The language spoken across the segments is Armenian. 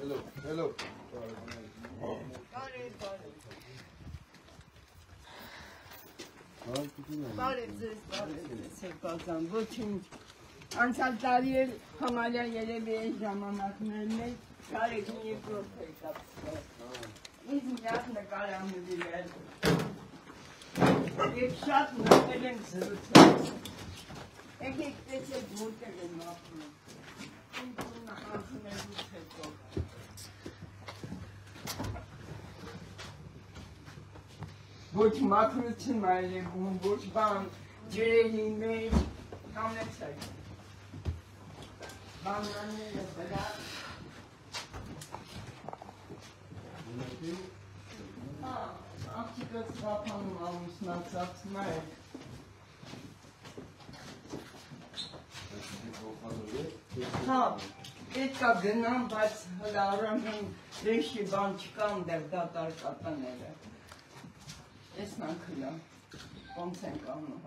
Hello. Բարև ոչինչ անցյալ տարի էլ համարյա երևի այս ժամանակներն էլ կարեկին երկրորդ եկապսվել ինձ միակ նկար եմ նվիրել և շատ նոտել եմ զրուցել եկեք տեսեք որտեղ եմ ապրում ինձ ունը հանցնելուց հետո ոչ մաքրություն այլևում, ոչ բան ջրերի մեջ համեցեք բանյանները վրա աղջիկը ծապանում ամուսնացած նայեք հա, պետք է գնամ, բայց հլարամին ռեշի բան չկա ընդեղ դատարկատները Ես նանքլա, ոնց ենք անում։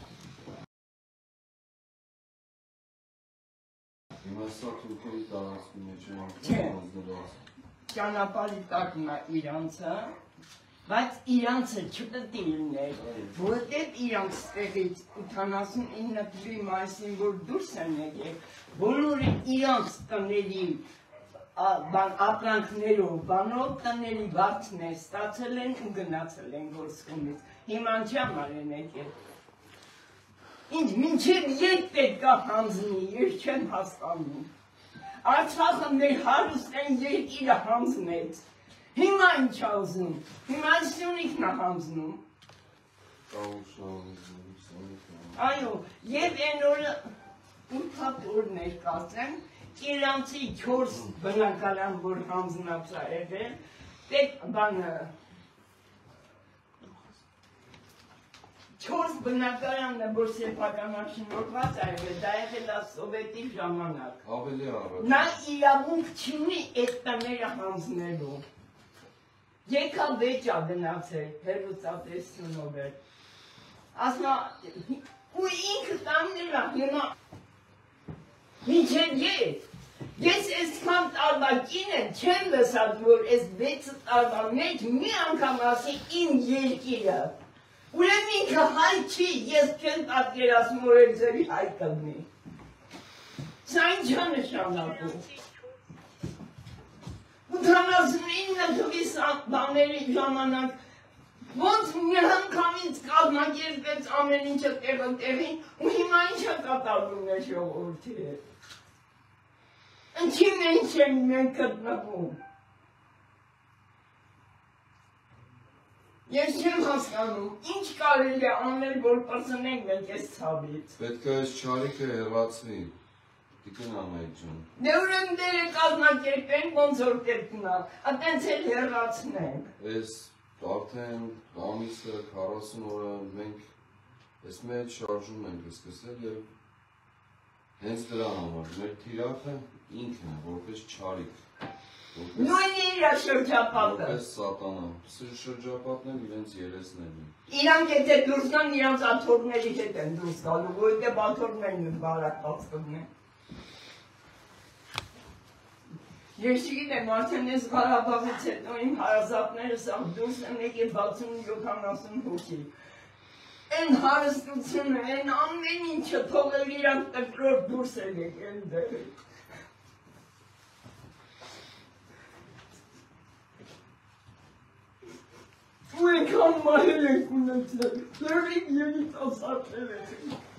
Հիմա սա թուրքերի տարածքի մեջ են ճանապարհի տակն է իրանցը, բայց իրանցը չպետք է լիներ, որովհետև իրանց տեղից 89 թվականի մայիսին որ դուրս են եկել, բոլորը իրանց տների ապրանքներով, բանով տների վարձն է ստացել են ու գնացել են գործկումից, հիման չամար են եկել։ Ինձ մինչև ետ պետք է հանձնի, ես չեմ հասկանում։ Արցախը մեր հարուստեն երկիրը հանձնեց, հիմա ինչ է ուզում, հիմա Սյունիքն է հանձնում։ Այո, և են օրը ուրբաթ օրներ կարծեմ, իրանցի 4 բնակարան, որ հանձնած է եղել, բանը 4 բնակարանը, որ սեփականաշնորհված է եղել, դա եղել է սովետի ժամանակ։ Ավելի առաջ։ Նա իրավունք չունի այդ տները հանձնելու։ Եկա վեճ է գնացել, հեռուստատեսությունով էր։ Ասում է, ու ինքը տաննել է, հիմա մինչև ետ։ Ես այսքան տարվա կին եմ, չեմ լսած, որ այս 6 տարվա մեջ մի անգամ ասի իմ երկիրը։ Ուրեմն ինքը հայ չի, ես չեմ պատկերացնում, որ էլ ձերի հայ կլինի։ Սա ինչ է նշանակում։ 89 թվականի բաների ժամանակ ոնց մի անգամից կազմակերպեց ամեն ինչը տեղին ու հիմա ինչ է կատարվում է ժողովրդի հետ։ Ինչի մեջ են մենք գտնվում։ Ես չեմ հասկանում, ինչ կարելի է անել, որ պրծնենք մենք այս ցավից։ Պետք է այս չարիքը հեռացվի։ Տիկին Անահիտ ջան։ Դե ուրեմն դերը կազմակերպենք, ոնց որ կերպնա, այտենց էլ հեռացնենք։ Այս արդեն ամիսը 40 օրը մենք այս մեջ շարժում ենք սկսել և հենց դրա համար մեր թիրախը ինքն է, որպես չարիք։ Նույնի իր շրջապատը։ Որպես սատանա։ Շրջապատն էլ իրենց երեսներն են։ Իրանք եթե դուրս գան, իրանց աթոռների հետ են դուրս գալու, որովհետև աթոռներն են բարակված կլինեն։ Ես չգիտեմ, արդեն ես Ղարաբաղից հետո իմ հարազատներս դուրս են եկել 60-70 հոգի։ Են հարստությունը, են ամեն ինչը թողել իրանք տկրոր դուրս են եկել դեղից։ Ու եկան մահել ենք ունեցել, լրիկ երիտասարդներ ենք։